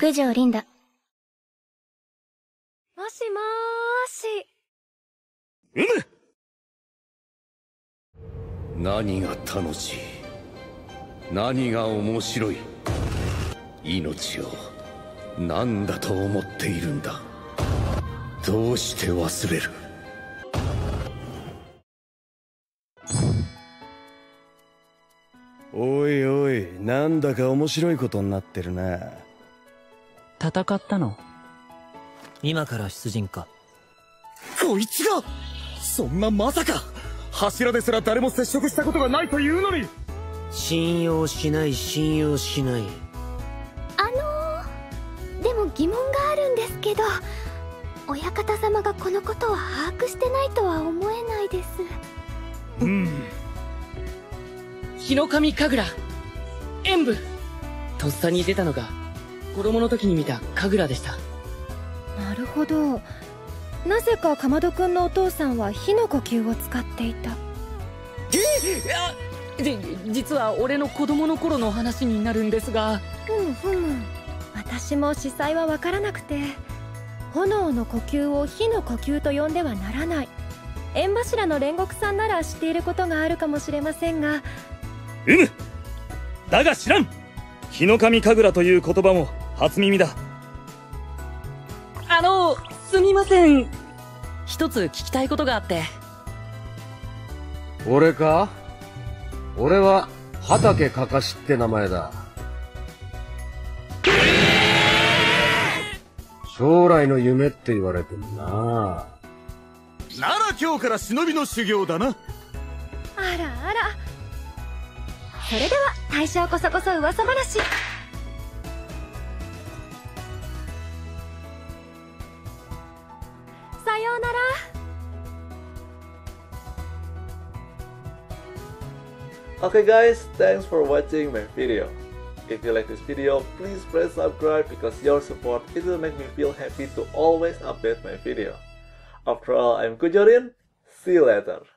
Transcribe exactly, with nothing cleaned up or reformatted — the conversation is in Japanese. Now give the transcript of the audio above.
九条リンダ。 もしもーし。 うむ。何が楽しい、何が面白い、命を何だと思っているんだ。どうして忘れる。 おいおい、なんだか面白いことになってるな。 戦ったの？今から出陣か。 こいつが、そんなまさか柱ですら誰も接触したことがないというのに。 信用しない信用しない。 あのー、でも疑問があるんですけど、親方様がこのことは把握してないとは思えないです。 うん。 日の神神楽演武、とっさに出たのが子供の時に見た神楽でした。 なるほど。なぜかかまどくんのお父さんは火の呼吸を使っていた。 えっ、じ実は俺の子供の頃の話になるんですが。 ふむふむ、私も司祭は分からなくて、炎の呼吸を火の呼吸と呼んではならない。縁柱の煉獄さんなら知っていることがあるかもしれませんが。 うむ。だが知らん。日の神神楽という言葉も初耳だ。 あのすみません、一つ聞きたいことがあって。 俺か？俺は畑かかしって名前だ。将来の夢って言われてもな。 なら今日から忍びの修行だな。 あらあら。それでは大将こそこそ噂話。さようなら。 Okay guys, thanks for watching my video. If you like this video, please press subscribe because your support it will make me feel happy to always update my video. After all, I'm Kujorin. See you later.